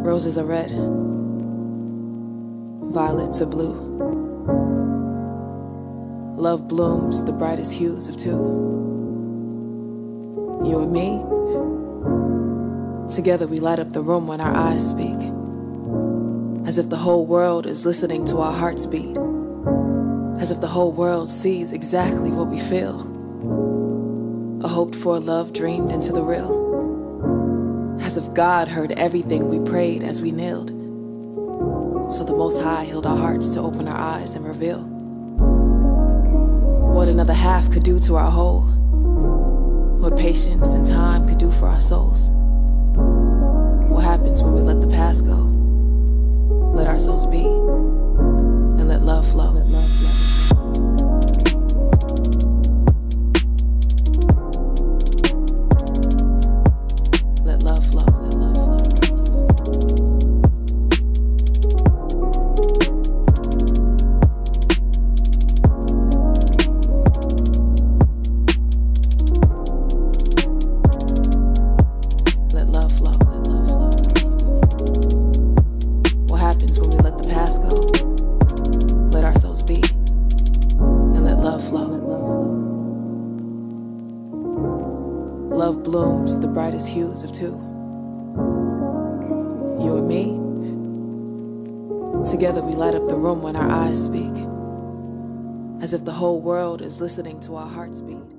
Roses are red, violets are blue. Love blooms the brightest hues of two. You and me, together we light up the room when our eyes speak, as if the whole world is listening to our hearts beat, as if the whole world sees exactly what we feel. A hoped-for love dreamed into the real, as if God heard everything we prayed as we kneeled. So the Most High healed our hearts to open our eyes and reveal what another half could do to our whole, what patience and time could do for our souls. What happens when we let the past go, let our souls be, and let love flow. Let love flow. Love blooms the brightest hues of two. You and me, together we light up the room when our eyes speak, as if the whole world is listening to our hearts beat.